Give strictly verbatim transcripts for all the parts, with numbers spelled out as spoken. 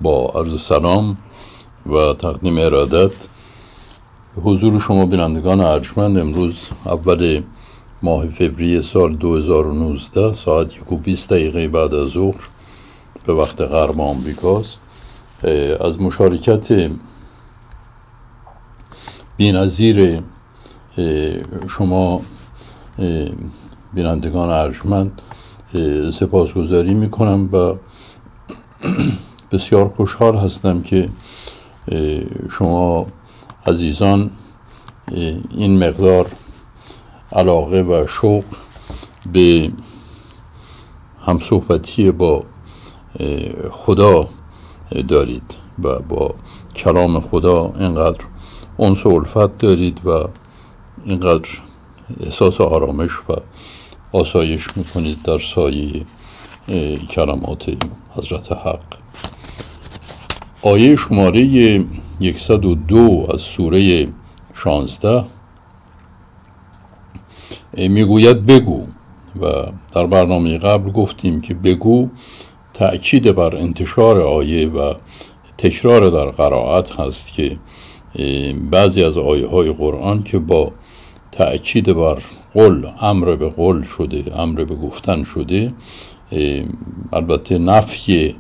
با عرض سلام و تقدیم ارادت حضور شما بینندگان ارجمند. امروز اول ماه فوریه سال دو هزار و نوزده ساعت یک و بیست دقیقه بعد از ظهر به وقت غرب آمریکاست. از مشارکت بی‌نظیر شما بینندگان ارجمند سپاسگزاری میکنم و بسیار خوشحال هستم که شما عزیزان این مقدار علاقه و شوق به همصحبتی با خدا دارید و با کلام خدا اینقدر انس و الفت دارید و اینقدر احساس آرامش و آسایش میکنید در سایه کلمات حضرت حق. آیه شماره صد و دو از سوره شانزده میگوید بگو، و در برنامه قبل گفتیم که بگو تأکید بر انتشار آیه و تکرار در قرائت هست که بعضی از آیه های قرآن که با تأکید بر قول، امر به قول شده، امر به گفتن شده، البته نفی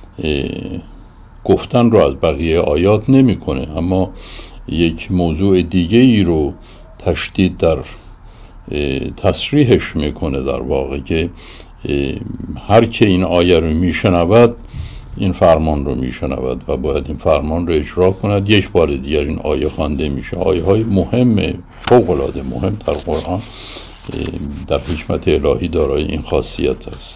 گفتن رو از بقیه آیات نمیکنه، اما یک موضوع دیگه ای رو تشدید در تصریحش میکنه در واقع که هر که این آیه رو میشنود این فرمان رو میشنود و باید این فرمان رو اجرا کند. یک بار دیگر این آیه خوانده میشه. آیه های مهم، فوق العاده مهم در قرآن در حکمت الهی دارای این خاصیت است.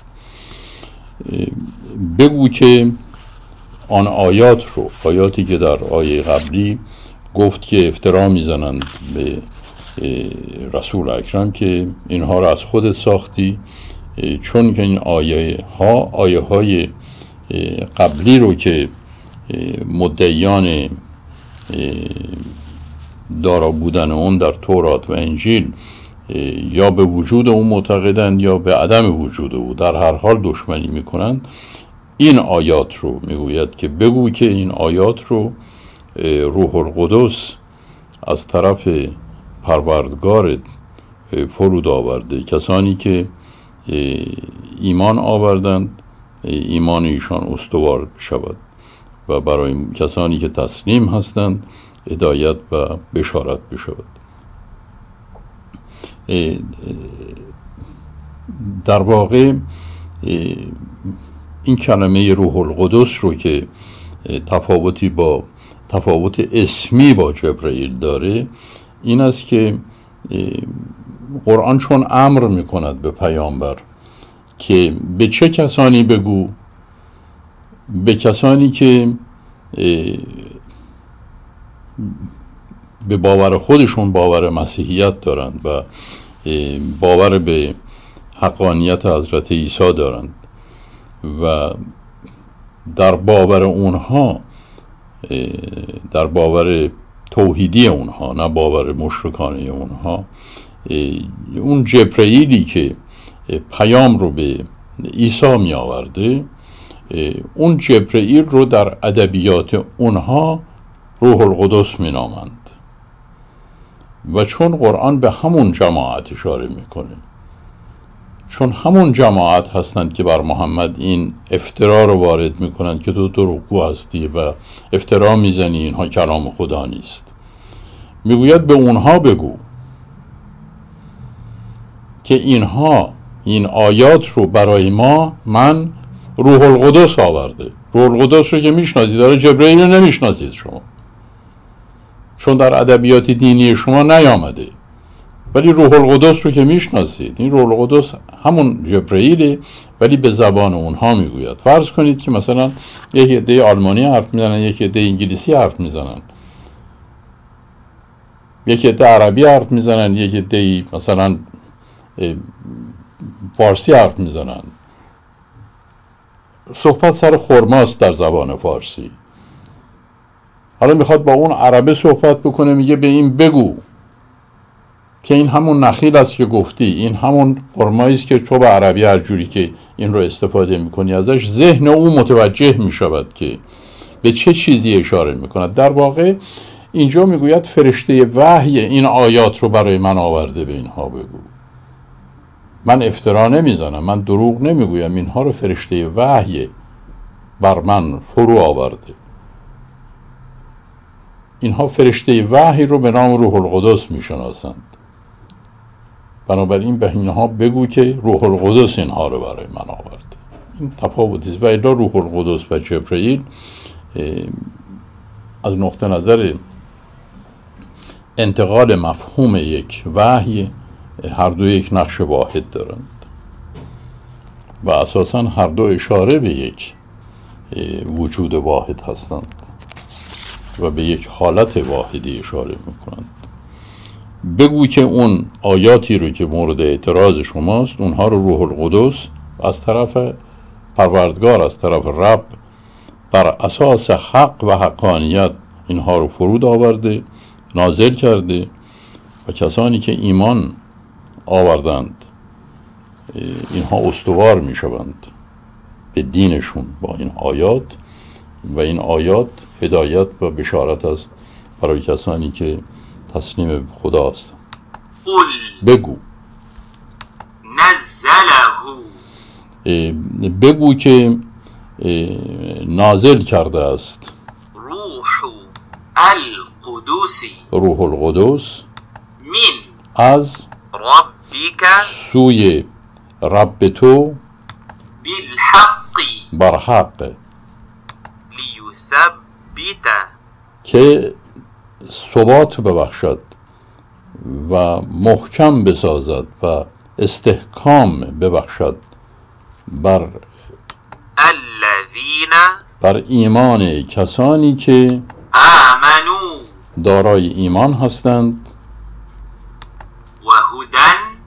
بگو که آن آیات رو، آیاتی که در آیه قبلی گفت که افترا میزنند به رسول اکرم که اینها رو از خودت ساختی، چون که این آیه ها آیه های قبلی رو که مدعیان دارا بودن اون در تورات و انجیل یا به وجود اون معتقدند یا به عدم وجود او، در هر حال دشمنی میکنند، این آیات رو میگوید که بگو که این آیات رو روح القدس از طرف پروردگارت فرود آورده. کسانی که ایمان آوردند ایمان ایشان استوار شود و برای کسانی که تسلیم هستند هدایت و بشارت بشود. در واقع این کلمه روح القدس رو که تفاوتی با تفاوت اسمی با جبرئیل داره این است که قرآن چون امر میکند به پیامبر که به چه کسانی بگو، به کسانی که به باور خودشون باور مسیحیت دارند و باور به حقانیت حضرت عیسی دارند و در باور اونها، در باور توحیدی اونها، نه باور مشرکانه اونها، اون جبرئیلی که پیام رو به عیسی می آورده، اون جبرئیل رو در ادبیات اونها روح القدس می نامند و چون قرآن به همون جماعت اشاره میکنه، چون همون جماعت هستند که بر محمد این افترا رو وارد میکنند که تو دروغگو هستی و افترا میزنی، اینها کلام خدا نیست، میگوید به اونها بگو که اینها این آیات رو برای ما من روح القدس آورده. روح القدس رو که میشناسید، داره جبرئیل رو نمیشناسید شما، چون در ادبیات دینی شما نیامده، ولی روح القدس رو که میشناسید. این روح القدس همون جبرئیله ولی به زبان اونها میگوید. فرض کنید که مثلا یک عده آلمانی حرف میزنن، یک عده انگلیسی حرف میزنن، یک عده عربی حرف میزنن، یک عده مثلا فارسی حرف میزنن. صحبت سر خرماست در زبان فارسی. حالا میخواد با اون عربه صحبت بکنه، میگه به این بگو که این همون نخیل است که گفتی، این همون خرمایی است که تو به عربی هر جوری که این رو استفاده میکنی ازش، ذهن او متوجه میشود که به چه چیزی اشاره میکند؟ در واقع اینجا میگوید فرشته وحی این آیات رو برای من آورده، به اینها بگو. من افترا نمیزنم، من دروغ نمیگویم، اینها رو فرشته وحی بر من فرو آورده. اینها فرشته وحی رو به نام روح القدس میشناسند. بنابراین به اینها بگو که روح القدس اینها رو برای من آورده. این تفاوتی است. و الا روح القدس و جبرئیل از نقطه نظر انتقال مفهوم یک وحی هر دو یک نقش واحد دارند و اساساً هر دو اشاره به یک وجود واحد هستند و به یک حالت واحدی اشاره میکنند. بگو که اون آیاتی رو که مورد اعتراض شماست اونها رو روح القدس از طرف پروردگار، از طرف رب، بر اساس حق و حقانیت اینها رو فرود آورده، نازل کرده و کسانی که ایمان آوردند اینها استوار می شوند به دینشون با این آیات و این آیات هدایت و بشارت است برای کسانی که تسلیم خدا است. بگو نزله، بگو که نازل کرده است روح القدس، روح القدس من از ربک، سوی رب تو، بالحق، بر حق، لیثبت، که ثبات ببخشد و محکم بسازد و استحکام ببخشد بر الذین، بر ایمان کسانی که آمنو، دارای ایمان هستند، و هدن،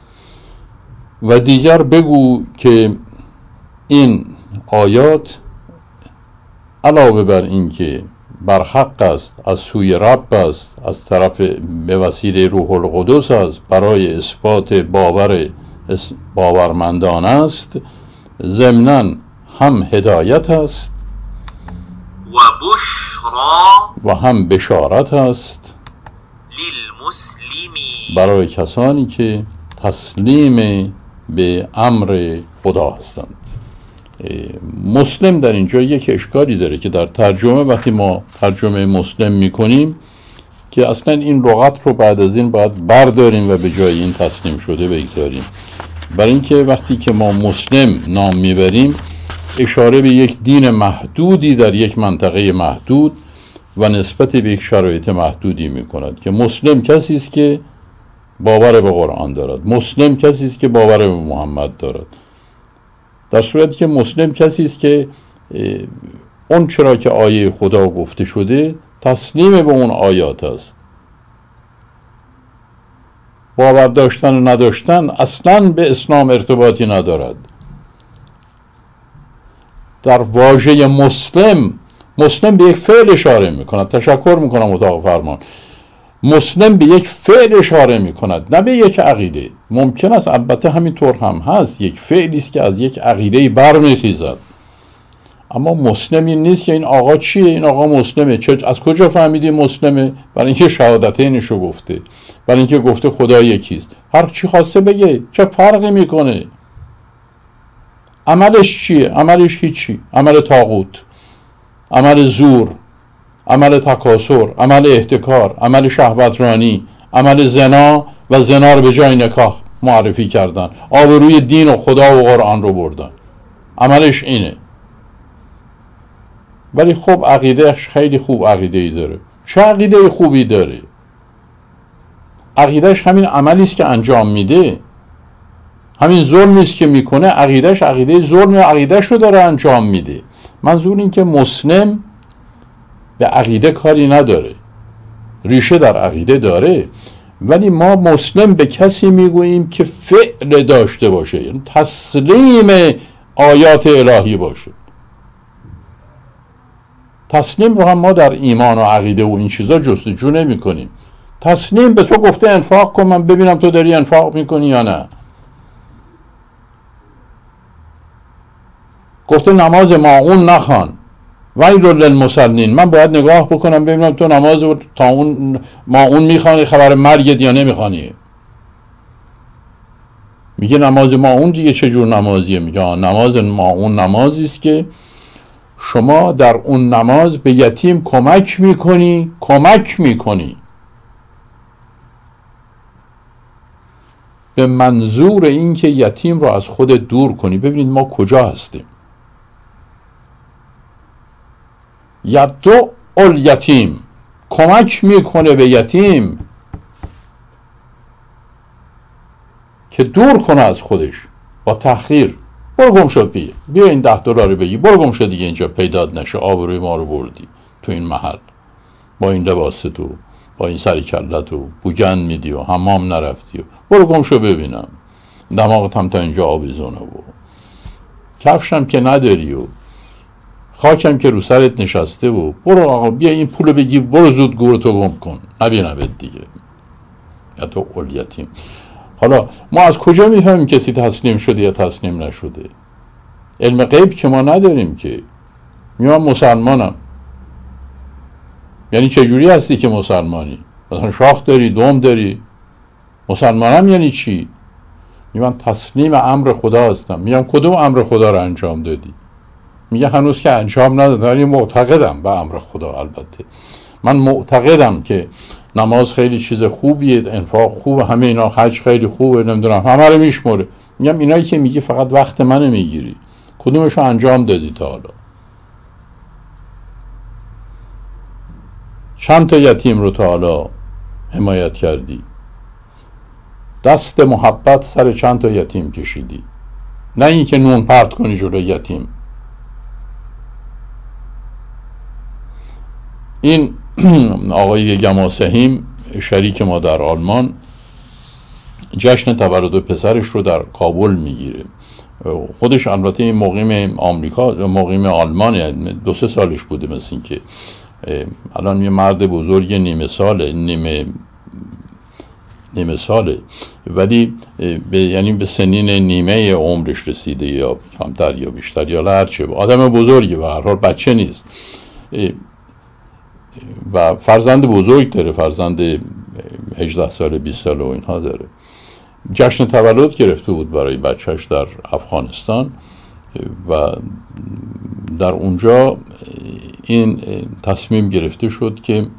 و دیگر بگو که این آیات علاوه بر این که بر حق است، از سوی رب است، از طرف به وسیله روح القدس است، برای اثبات باور باورمندان است، ضمناً هم هدایت است و بشرا، و هم بشارت است للمسلمین، برای کسانی که تسلیم به امر خدا هستند. مسلم در اینجا یک اشکالی داره که در ترجمه وقتی ما ترجمه مسلم میکنیم که اصلا این لغت رو بعد از این باید برداریم و به جای این تسلیم شده بگذاریم، برای اینکه وقتی که ما مسلم نام میبریم اشاره به یک دین محدودی در یک منطقه محدود و نسبت به یک شرایط محدودی میکند که مسلم کسی است که باور به قرآن دارد، مسلم کسی است که باور به محمد دارد، در صورتی که مسلم کسی است که اون چرا که آیه خدا گفته شده تسلیم به اون آیات است. باور داشتن و نداشتن اصلاً به اسلام ارتباطی ندارد. در واژه مسلم، مسلم به یک فعل اشاره میکند. تشکر میکنم اتاق فرمان. مسلم به یک فعل اشاره میکند، نه به یک عقیده. ممکن است البته همینطور هم هست، یک فعلی است که از یک عقیده برمیخیزد، اما مسلم این نیست که این آقا چیه، این آقا مسلمه. چه از کجا فهمیدی مسلمه؟ برای اینکه شهادتینشو گفته، برای اینکه گفته خدا یکیست. هر چی خواسته بگه، چه فرقی میکنه؟ عملش چیه؟ عملش هیچی. عمل طاغوت، عمل زور، عمل تکاسر، عمل احتکار، عمل شهوترانی، عمل زنا و زنا رو به جای نکاح معرفی کردن، آبروی دین و خدا و قرآن رو بردن. عملش اینه. ولی خب عقیدهش خیلی خوب عقیده ای داره. چه عقیده خوبی داره؟ عقیدهش همین عملی است که انجام میده، همین ظلمی است که میکنه. عقیدهش عقیده ظلم و عقیدهش رو داره انجام میده. منظور این که مسلم به عقیده کاری نداره، ریشه در عقیده داره، ولی ما مسلم به کسی میگوییم که فعل داشته باشه، یعنی تسلیم آیات الهی باشه. تسلیم رو هم ما در ایمان و عقیده و این چیزا جستجو نمی کنیم. تسلیم به تو گفته انفاق کن، من ببینم تو داری انفاق میکنی یا نه. گفته نماز ماعون نخوان، ویل للمصلین، من باید نگاه بکنم ببینم تو نماز تا اون ما اون میخوانی خبر مرگت یا نمیخوانی. میگه نماز ما اون دیگه چجور نمازیه؟ میگه نماز ما اون نمازی است که شما در اون نماز به یتیم کمک میکنی کمک میکنی به منظور این که یتیم رو از خود دور کنی. ببینید ما کجا هستیم. یدعو الیتیم، کمک میکنه به یتیم که دور کنه از خودش با تأخیر. برو گم شد بیا بیا این ده دلار بگی، برو گم شد دیگه اینجا پیدات نشه، آبروی ما رو بردی تو این محل با این لباس تو، با این سری کلت و بوگند میدی و حمام نرفتی و برو گم شو ببینم، دماغت هم تا اینجا آویزونه و کفشم که نداری و خاکم که رو سرت نشسته و برو آقا بیا این پولو بگی، برو زود گورتو گم کن نبینمت دیگه. یا تو الیتیم. حالا ما از کجا میفهمیم کسی تسلیم شده یا تسلیم نشده؟ علم غیب که ما نداریم که. میام مسلمانم، یعنی چجوری هستی که مسلمانی؟ مثلا شاخ داری، دوم داری. مسلمانم یعنی چی؟ میگم تسلیم امر خدا هستم. میگم کدوم امر خدا رو انجام دادی؟ میگه هنوز که انجام ندادم ولی معتقدم به امر خدا. البته من معتقدم که نماز خیلی چیز خوبیه، انفاق خوبه، همه اینا، حج خیلی خوبه، نمیدونم همه رو میشموره. میگم اینایی که میگی فقط وقت منو میگیری، کدومشو انجام دادی تا حالا؟ چند تا یتیم رو تا حالا حمایت کردی؟ دست محبت سر چند تا یتیم کشیدی؟ نه اینکه نون پرت کنی جلوی یتیم. این آقای گماسهیم شریک ما در آلمان جشن تولد پسرش رو در کابل میگیره. خودش البته مقیم آمریکا، مقیم آلمان، یعنی دو سه سالش بوده، مثل این که الان یه مرد بزرگ نیمه ساله نیمه نیمه ساله ولی به یعنی به سنین نیمه عمرش رسیده یا کمتر یا بیشتر یا هرچه، آدم بزرگی و هر حال بچه نیست و فرزند بزرگ داره، فرزند هجده ساله بیست ساله و اینها داره. جشن تولد گرفته بود برای بچهش در افغانستان و در اونجا این تصمیم گرفته شد که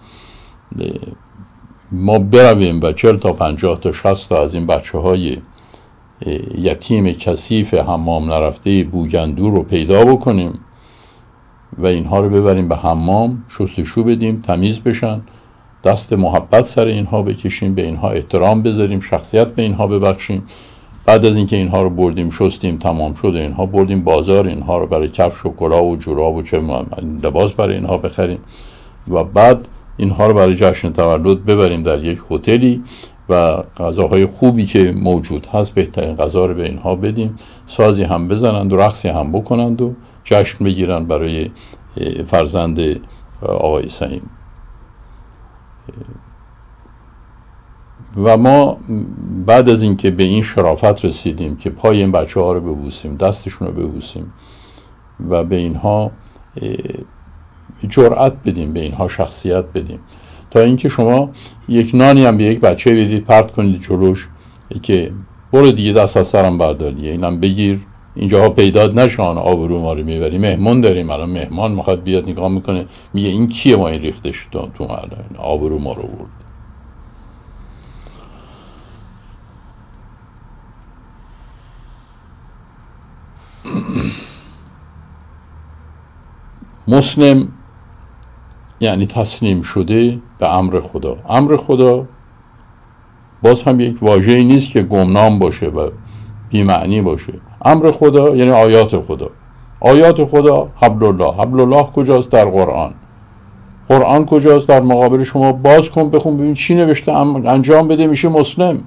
ما برویم و چهل تا پنجاه تا شصت تا از این بچه های یتیم کثیف حمام نرفته بوگندو رو پیدا بکنیم و اینها رو ببریم به حمام، شستشو بدیم، تمیز بشن، دست محبت سر اینها بکشیم، به اینها احترام بذاریم، شخصیت به اینها ببخشیم. بعد از اینکه اینها رو بردیم شستیم تمام شد، اینها بردیم بازار، اینها رو برای کفش و کلاه و جوراب و چه لباس برای اینها بخریم و بعد اینها رو برای جشن تولد ببریم در یک هتلی و غذاهای خوبی که موجود هست بهترین غذا رو به اینها بدیم، سازی هم بزنند و رقصی هم بکنند و جشن بگیرن برای فرزند آقای سهیم. و ما بعد از اینکه به این شرافت رسیدیم که پای این بچه ها رو ببوسیم، دستشون رو ببوسیم و به اینها جرأت بدیم، به اینها شخصیت بدیم، تا اینکه شما یک نانی هم به یک بچه بدید پرت کنید جلوش که برو دیگه دست از سرم برداری، اینم بگیر، اینجاها پیدات نشان، آبرو ما رو میبری. مهمون داریم الان، مهمان میخواد بیاد نگاه میکنه میگه این کیه ما این ریختش تو تو آبرو ما رو برد. مسلم یعنی تسلیم شده به امر خدا. امر خدا باز هم یک واژه‌ای نیست که گمنام باشه و بی‌معنی باشه. امر خدا یعنی آیات خدا. آیات خدا حبل الله. حبل الله کجاست؟ در قرآن. قرآن کجاست؟ در مقابل شما باز کن بخون ببین چی نوشته، انجام بده، میشه مسلم.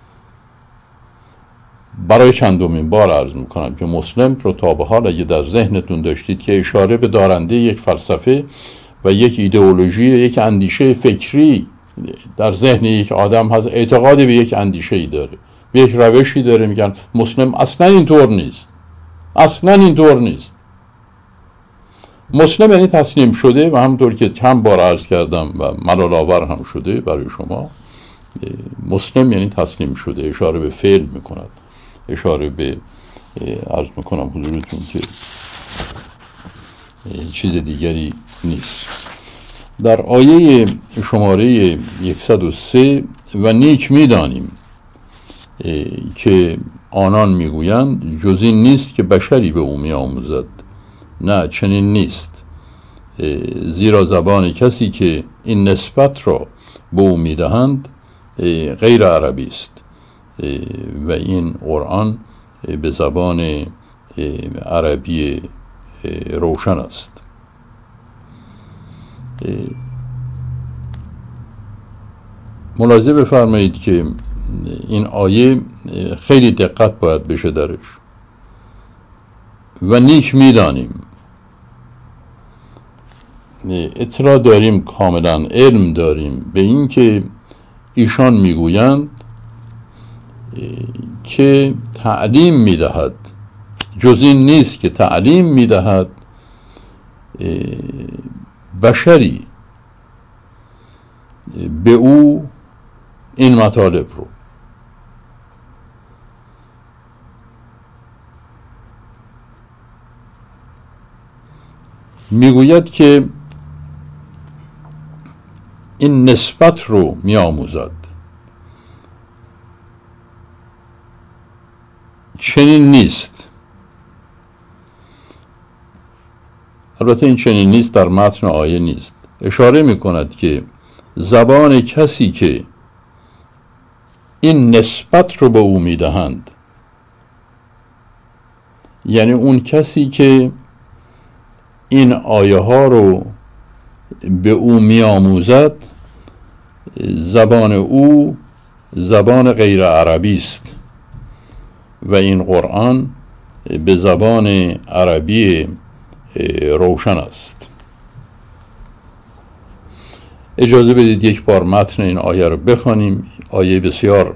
برای چندمین بار عرض میکنم که مسلم رو تا به حال اگه در ذهنتون داشتید که اشاره به دارنده یک فلسفه و یک ایدئولوژی، یک اندیشه فکری در ذهن یک آدم هست، اعتقاد به یک اندیشه ای داره، به یک روشی داره، میگن مسلم. اصلا اینطور نیست، اصلا اینطور نیست. مسلم یعنی تسلیم شده و همونطور که چند بار عرض کردم و ملال آور هم شده برای شما، مسلم یعنی تسلیم شده، اشاره به فعل میکند، اشاره به عرض میکنم حضورتون که چیز دیگری نیست. در آیه شماره صد و سه و نیک میدانیم که آنان میگویند جز این نیست که بشری به او میآموزد، نه چنین نیست، زیرا زبان کسی که این نسبت را به او میدهند غیر عربی است و این قرآن به زبان عربی روشن است. ملاحظه بفرمایید که این آیه خیلی دقت باید بشه درش. و نیک میدانیم، اطلاع داریم، کاملا علم داریم به این که ایشان میگویند که تعلیم میدهد، جز این نیست که تعلیم میدهد بشری به او این مطالب رو. میگوید که این نسبت رو میآموزد، چنین نیست. البته این چنین نیست در متن آیه نیست، اشاره میکند که زبان کسی که این نسبت رو به او میدهند، یعنی اون کسی که این آیه ها رو به او میآموزد، زبان او زبان غیر عربی است و این قرآن به زبان عربی روشن است. اجازه بدید یک بار متن این آیه رو بخوانیم. آیه بسیار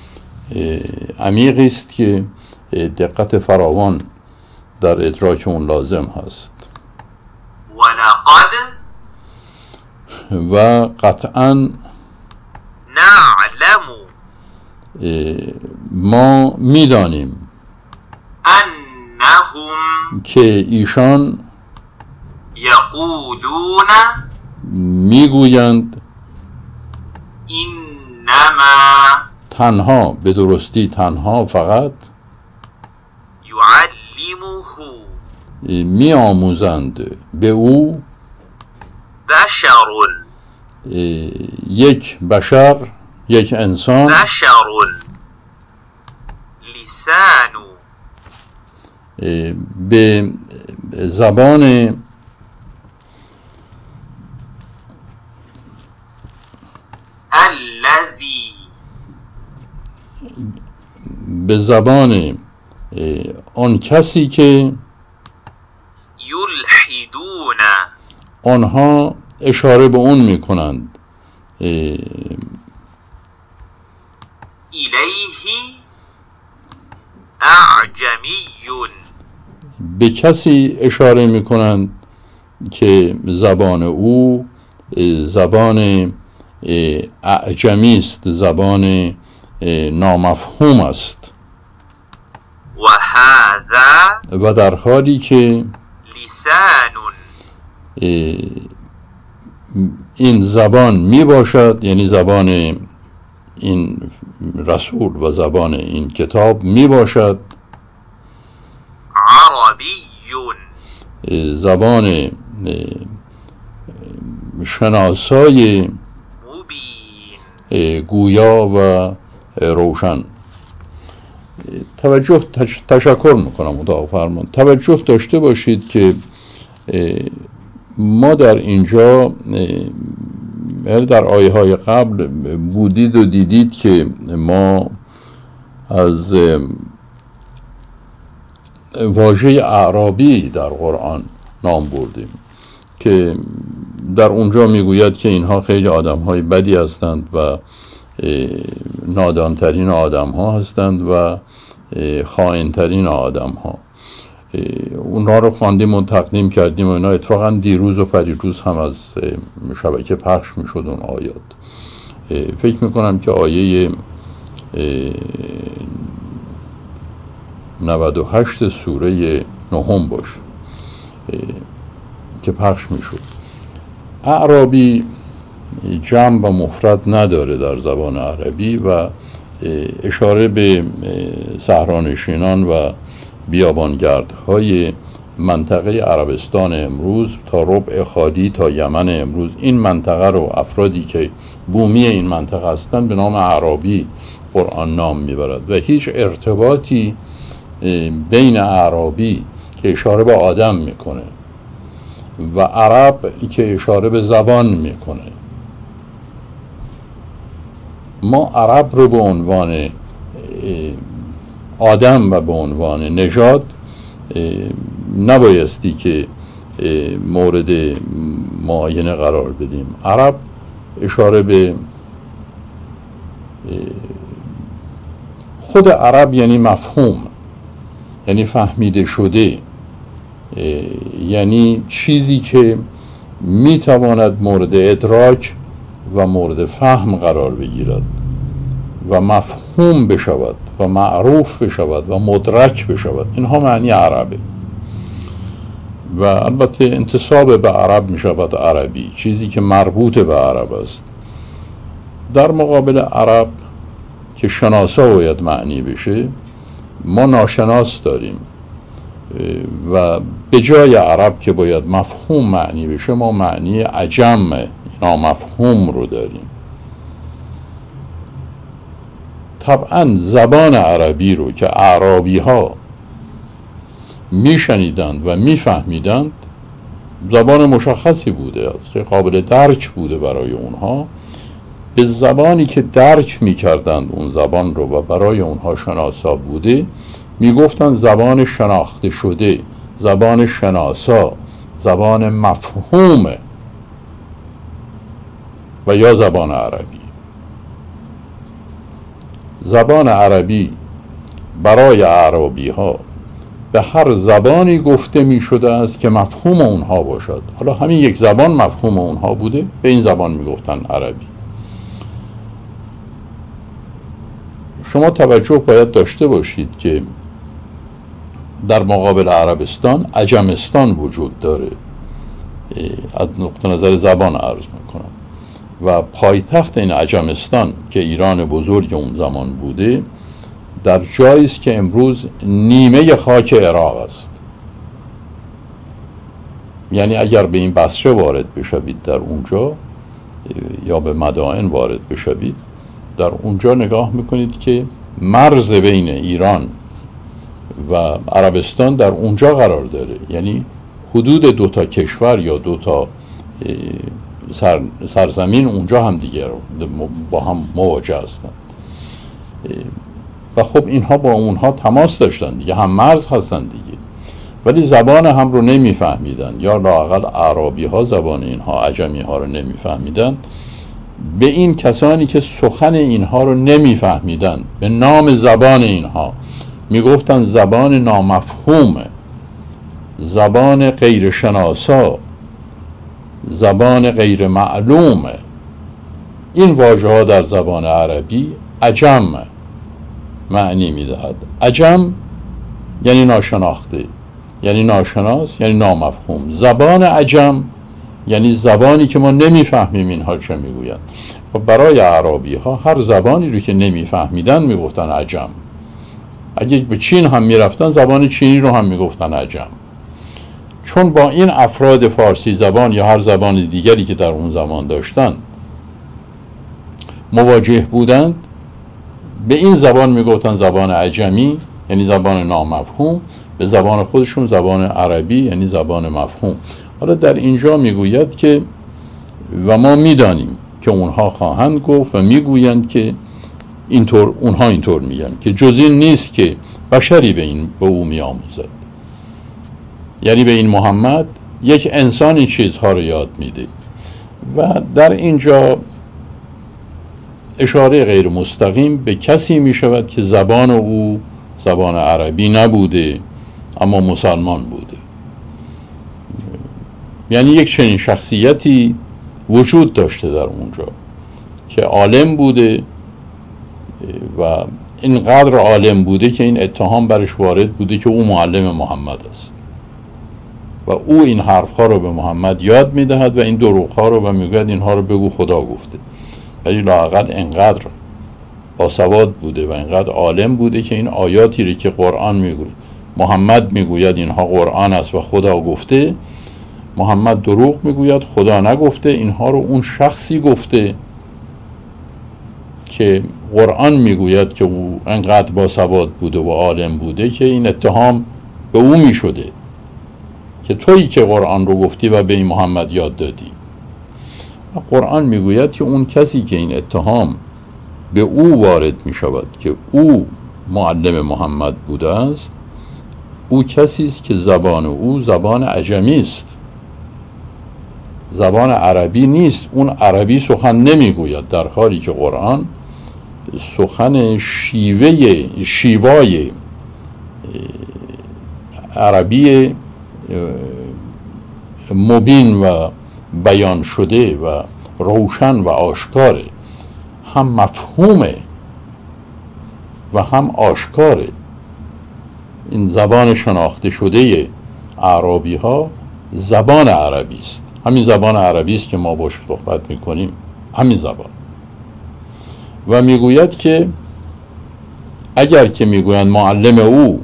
عمیقی است که دقت فراوان در ادراک اون لازم هست. ولقد و قطعا نعلم ما میدانیم انهم که ایشان یقولون میگویند انما تنها، به درستی تنها، فقط یعلمه میآموزند به او بشر یک بشر، یک انسان، بشر لسان به زبان الذی به زبان آن کسی که یلحدون آنها اشاره به اون میکنند، الیه اعجمی، به کسی اشاره میکنند که زبان او زبان اعجمی است، زبان نامفهوم است. و هذا و در حالی که لسان این زبان می باشد، یعنی زبان این رسول و زبان این کتاب می باشد عربی، زبان شناسای مبین، گویا و روشن. توجه تشکر میکنم متعالی فرمان. توجه داشته باشید که ما در اینجا در آیه های قبل بودید و دیدید که ما از واژه اعرابی در قرآن نام بردیم که در اونجا میگوید که اینها خیلی آدم های بدی هستند و نادانترین آدم ها هستند و خائنترین آدم ها. اونها رو خواندیم و تقدیم کردیم و اینا. اتفاقا دیروز و پریروز هم از شبکه پخش میشد اون آیات. فکر میکنم که آیه نود و هشت سوره نهم باشه که پخش میشد. اعرابی جمع و مفرد نداره در زبان عربی و اشاره به صحرانشینان و بیابانگردهای منطقه عربستان امروز تا ربع خالی تا یمن امروز، این منطقه رو افرادی که بومی این منطقه هستند به نام اعرابی قرآن نام میبرد و هیچ ارتباطی بین اعرابی که اشاره به آدم میکنه و عرب که اشاره به زبان میکنه. ما عرب رو به عنوان آدم و به عنوان نژاد نبایستی که مورد معاینه قرار بدیم. عرب اشاره به خود عرب یعنی مفهوم، یعنی فهمیده شده، یعنی چیزی که میتواند مورد ادراک و مورد فهم قرار بگیرد و مفهوم بشود و معروف بشود و مدرک بشود. اینها معنی عربه و البته انتساب به عرب میشود عربی، چیزی که مربوط به عرب است. در مقابل عرب که شناسا باید معنی بشه، ما ناشناس داریم و به جای عرب که باید مفهوم معنی بشه، ما معنی عجم نامفهوم رو داریم. طبعا زبان عربی رو که اعرابی ها میشنیدند و میفهمیدند، زبان مشخصی بوده است که قابل درک بوده برای اونها. به زبانی که درک میکردند اون زبان رو و برای اونها شناسا بوده میگفتند زبان شناخته شده، زبان شناسا، زبان مفهومه و یا زبان عربی. زبان عربی برای اعرابی ها به هر زبانی گفته می شده است که مفهوم اونها باشد. حالا همین یک زبان مفهوم اونها بوده، به این زبان می گفتن عربی. شما توجه باید داشته باشید که در مقابل عربستان عجمستان وجود داره. از نقطه نظر زبان عرض میکنم و پایتخت این عجمستان که ایران بزرگ اون زمان بوده در جایی است که امروز نیمه خاک عراق است. یعنی اگر به این بصره وارد بشوید در اونجا یا به مدائن وارد بشوید، در اونجا نگاه میکنید که مرز بین ایران و عربستان در اونجا قرار داره. یعنی حدود دو تا کشور یا دو تا سر، سرزمین اونجا هم دیگر با هم مواجه هستند و خب اینها با اونها تماس داشتن دیگه، هم مرز هستن دیگه، ولی زبان هم رو نمیفهمیدن یا لااقل اعرابی ها زبان اینها عجمی ها رو نمیفهمیدن. به این کسانی که سخن اینها رو نمیفهمیدن به نام زبان اینها میگفتن زبان نامفهومه، زبان غیر شناسا، زبان غیر معلومه. این واژه ها در زبان عربی عجم معنی میدهد. عجم یعنی ناشناخته، یعنی ناشناس، یعنی نامفهوم. زبان عجم یعنی زبانی که ما نمیفهمیم اینها چه میگویند. و برای اعرابی ها هر زبانی رو که نمیفهمیدن میگفتن عجم. اگه به چین هم میرفتن زبان چینی رو هم میگفتن عجم، چون با این افراد فارسی زبان یا هر زبان دیگری که در اون زمان داشتن مواجه بودند، به این زبان میگفتن زبان عجمی یعنی زبان نامفهوم، به زبان خودشون زبان عربی یعنی زبان مفهوم. حالا در اینجا میگوید که و ما میدانیم که اونها خواهند گفت و میگویند که اینطور، اونها اینطور میگن که جز این نیست که بشری به این به او میآموزد. یعنی به این محمد یک انسان این چیزها رو یاد میده و در اینجا اشاره غیر مستقیم به کسی میشود که زبان او زبان عربی نبوده اما مسلمان بوده. یعنی یک چنین شخصیتی وجود داشته در اونجا که عالم بوده و اینقدر عالم بوده که این اتهام برش وارد بوده که او معلم محمد است و او این حرفها رو به محمد یاد میدهد و این دروغها رو و میگوید اینها رو بگو خدا گفته. ولی لااقل اینقدر باسواد بوده و اینقدر عالم بوده که این آیاتی رو که قرآن میگوید محمد میگوید اینها قرآن است و خدا گفته، محمد دروغ میگوید خدا نگفته، اینها رو اون شخصی گفته که قرآن میگوید که او انقدر باسواد بوده و عالم بوده که این اتهام به او میشده که تویی که قرآن رو گفتی و به این محمد یاد دادی. و قرآن میگوید که اون کسی که این اتهام به او وارد میشود که او معلم محمد بوده است، او کسی است که زبان او زبان عجمی است، زبان عربی نیست. اون عربی سخن نمیگوید، در حالی که قرآن سخن شیوه شیوای عربی مبین و بیان شده و روشن و آشکاره، هم مفهومه و هم آشکاره. این زبان شناخته شده اعرابی ها زبان عربی است، همین زبان عربی است که ما باش صحبت میکنیم، همین زبان. و میگوید که اگر که میگویند معلم او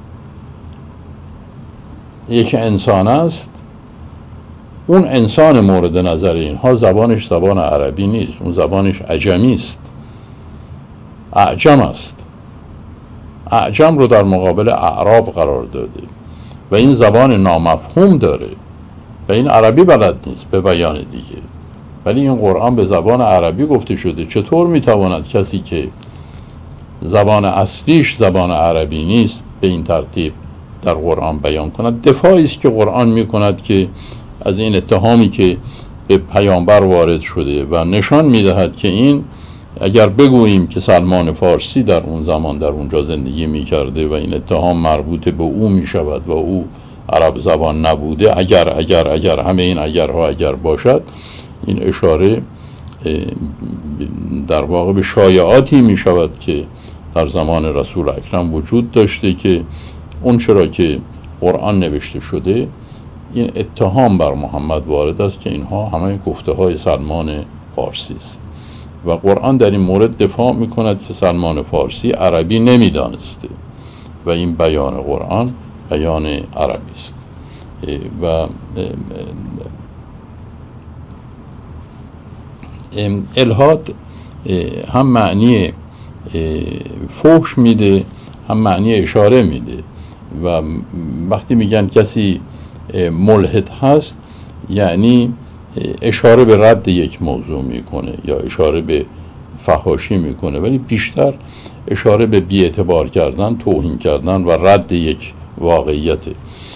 یک انسان است، اون انسان مورد نظر اینها زبانش زبان عربی نیست، اون زبانش عجمی است، اعجم است. اعجم رو در مقابل اعراب قرار داده و این زبان نامفهوم داره و این عربی بلد نیست به بیان دیگه. ولی این قرآن به زبان عربی گفته شده. چطور میتواند کسی که زبان اصلیش زبان عربی نیست به این ترتیب در قرآن بیان کند؟ دفاعی است که قرآن میکند که از این اتهامی که به پیامبر وارد شده و نشان میدهد که این، اگر بگوییم که سلمان فارسی در اون زمان در اونجا زندگی میکرده و این اتهام مربوط به او میشود و او عرب زبان نبوده، اگر اگر اگر همه این اگرها اگر باشد، این اشاره در واقع به شایعاتی میشود که در زمان رسول اکرم وجود داشته که اون چرا که قرآن نوشته شده این اتهام بر محمد وارد است که اینها همه گفته های سلمان فارسی است و قرآن در این مورد دفاع میکند که سلمان فارسی عربی نمیدانسته و این بیان قرآن بیان عربی است. و الحاد هم معنی فحش میده هم معنی اشاره میده و وقتی میگن کسی ملحد هست یعنی اشاره به رد یک موضوع میکنه یا اشاره به فحاشی میکنه، ولی بیشتر اشاره به بی‌اعتبار کردن، توهین کردن و رد یک واقعیت.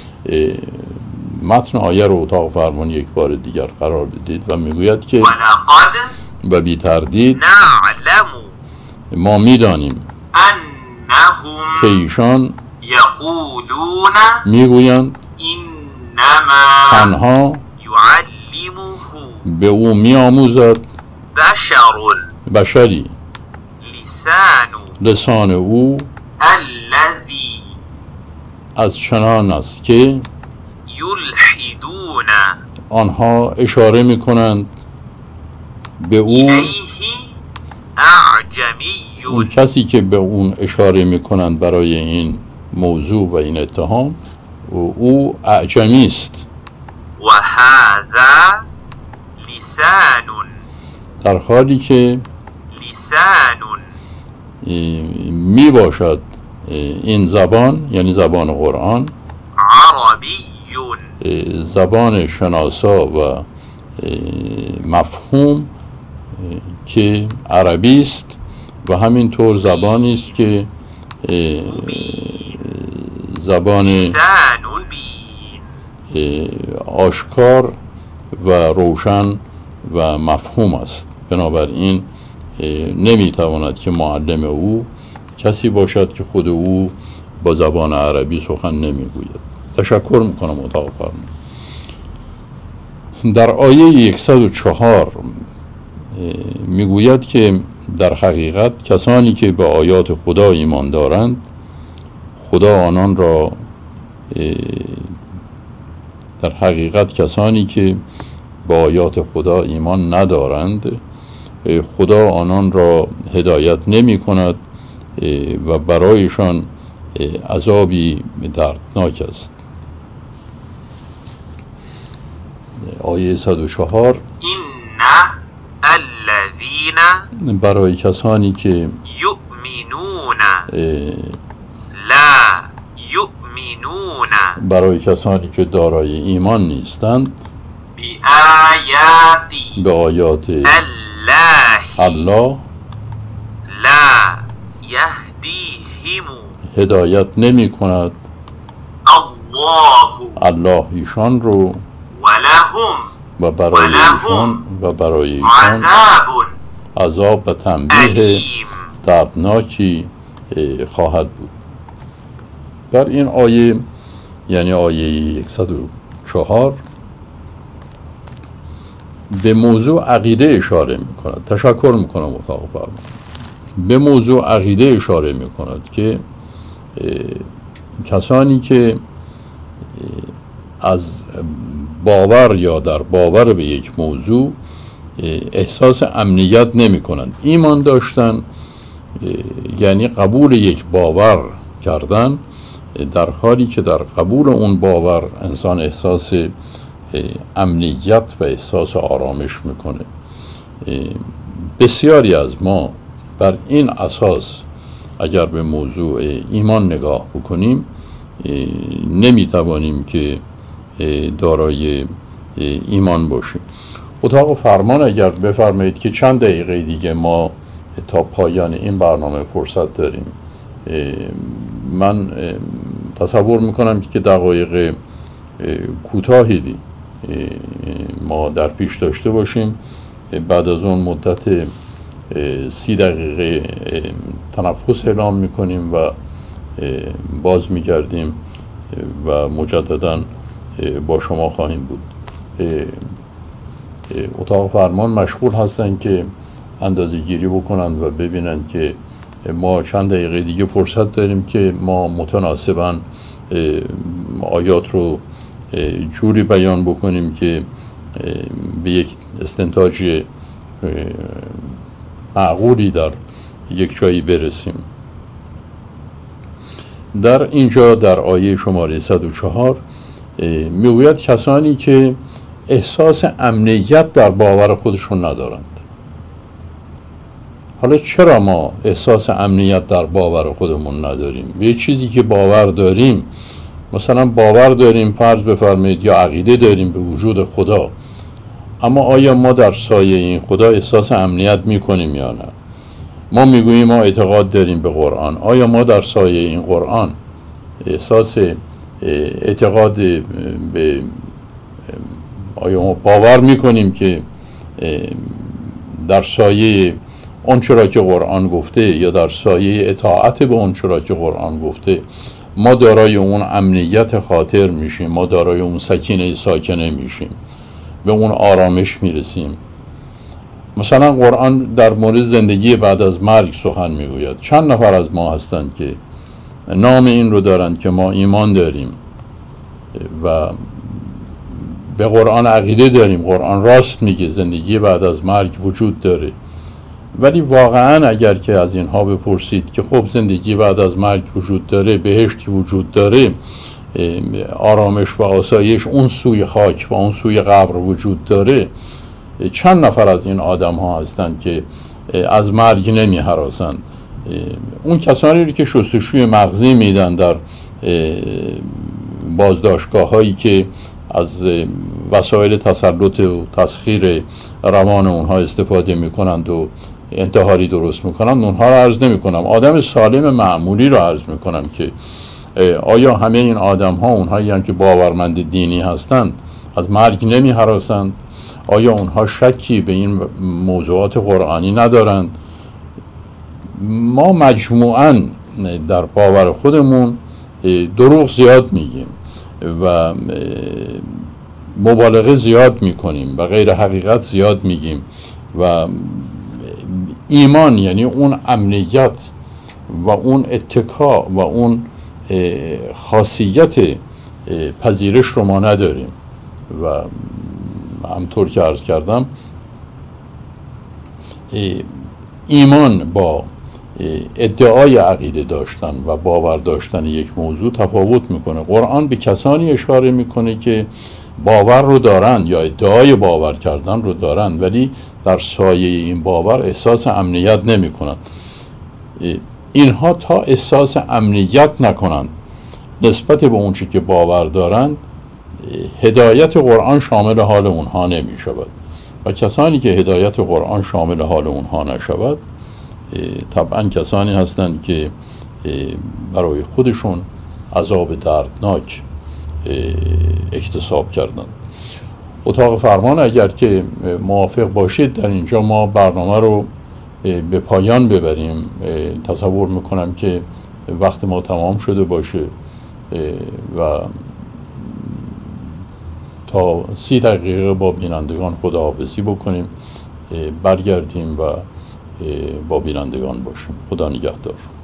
متن آیه رو اتاق فرمان یک بار دیگر قرار بدید و میگوید که و بی تردید ما میدانیم که ایشان میگویند تنها به او میآموزد بشری، لسان او از چنان است که یلحدون آنها اشاره میکنند به او، اون کسی که به اون اشاره میکنند برای این موضوع و این اتهام و او اعجمی است. و هذا لسان، در حالی که لسان می باشد این زبان، یعنی زبان قرآن، عربی، زبان شناسا و مفهوم که عربی است و همینطور زبانی است که زبان آشکار و روشن و مفهوم است. بنابراین نمیتواند که معلم او کسی باشد که خود او با زبان عربی سخن نمیگوید. تشکر میکنم اتاق فرمان. در آیه صد و چهار میگوید که در حقیقت کسانی که به آیات خدا ایمان دارند خدا آنان را در حقیقت کسانی که به آیات خدا ایمان ندارند خدا آنان را هدایت نمی کند و برایشان عذابی دردناک است. آیه صد و چهار این الذین برای کسانی که یؤمنون لا یؤمنون برای کسانی که دارای ایمان نیستند بآیاتی به آیات الله الله لا یهدیهم هدایت نمی کند الله الله ایشان رو ولهم و برای ایشان و برای ایشان عذاب عذاب و تنبیه علیم. دردناکی خواهد بود. در این آیه یعنی آیه صد و چهار به موضوع عقیده اشاره می کند. تشکر می کنم اتاق فرمان. به موضوع عقیده اشاره می کند که کسانی که از باور یا در باور به یک موضوع احساس امنیت نمی کنند. ایمان داشتن یعنی قبول یک باور کردن، در حالی که در قبول اون باور انسان احساس امنیت و احساس آرامش میکنه. بسیاری از ما بر این اساس اگر به موضوع ایمان نگاه بکنیم نمیتوانیم که دارای ایمان باشیم. اتاق فرمان اگر بفرمایید که چند دقیقه دیگه ما تا پایان این برنامه فرصت داریم، من تصور میکنم که دقایق کوتاهی دی ما در پیش داشته باشیم. بعد از اون مدت سی دقیقه تنفس اعلام میکنیم و باز میگردیم و مجددا با شما خواهیم بود. اتاق فرمان مشغول هستن که اندازه گیری بکنند و ببینند که ما چند دقیقه دیگه فرصت داریم که ما متناسباً آیات رو جوری بیان بکنیم که به یک استنتاج معقولی در یک جایی برسیم. در اینجا در آیه شماره صد و چهار میگوید کسانی که احساس امنیت در باور خودشون ندارند. حالا چرا ما احساس امنیت در باور خودمون نداریم؟ به چیزی که باور داریم، مثلا باور داریم فرض بفرمایید یا عقیده داریم به وجود خدا، اما آیا ما در سایه این خدا احساس امنیت میکنیم یا نه؟ ما میگوییم ما اعتقاد داریم به قرآن، آیا ما در سایه این قرآن احساس اعتقاد به آیا ما باور میکنیم که در سایه آنچه را که قرآن گفته یا در سایه اطاعت به آنچه را که قرآن گفته ما دارای اون امنیت خاطر میشیم، ما دارای اون سکینه ساکنه میشیم، به اون آرامش میرسیم؟ مثلا قرآن در مورد زندگی بعد از مرگ سخن میگوید. چند نفر از ما هستند که نام این رو دارند که ما ایمان داریم و به قرآن عقیده داریم، قرآن راست میگه زندگی بعد از مرگ وجود داره، ولی واقعا اگر که از اینها بپرسید که خب زندگی بعد از مرگ وجود داره، بهشتی وجود داره، آرامش و آسایش اون سوی خاک و اون سوی قبر وجود داره، چند نفر از این آدم ها هستند که از مرگ نمی هراسند؟ اون کسانی رو که شستشوی مغزی میدن در بازداشتگاه هایی که از وسایل تسلط و تسخیر روان اونها استفاده میکنند و انتحاری درست میکنند، اونها رو عرض نمی کنم، آدم سالم معمولی رو عرض میکنم که آیا همه این آدم ها اونهایی هستند که باورمند دینی هستند از مرگ نمی هراسند؟ آیا اونها شکی به این موضوعات قرآنی ندارند؟ ما مجموعاً در باور خودمون دروغ زیاد میگیم و مبالغه زیاد میکنیم و غیر حقیقت زیاد میگیم و ایمان یعنی اون امنیت و اون اتکا و اون خاصیت پذیرش رو ما نداریم و همطور که عرض کردم ایمان با ادعای عقیده داشتن و باور داشتن یک موضوع تفاوت میکنه. قرآن به کسانی اشاره میکنه که باور رو دارند یا ادعای باور کردن رو دارند ولی در سایه این باور احساس امنیت نمی کنند. اینها تا احساس امنیت نکنند نسبت به اون چی که باور دارند هدایت قرآن شامل حال اونها نمی شود و کسانی که هدایت قرآن شامل حال اونها نشود طبعا کسانی هستند که برای خودشون عذاب دردناک اکتساب کردند. اتاق فرمان اگر که موافق باشید در اینجا ما برنامه رو به پایان ببریم. تصور میکنم که وقت ما تمام شده باشه و تا سی دقیقه با بینندگان خداحافظی بکنیم، برگردیم و با بینندگان باشیم. خدا نگهدار.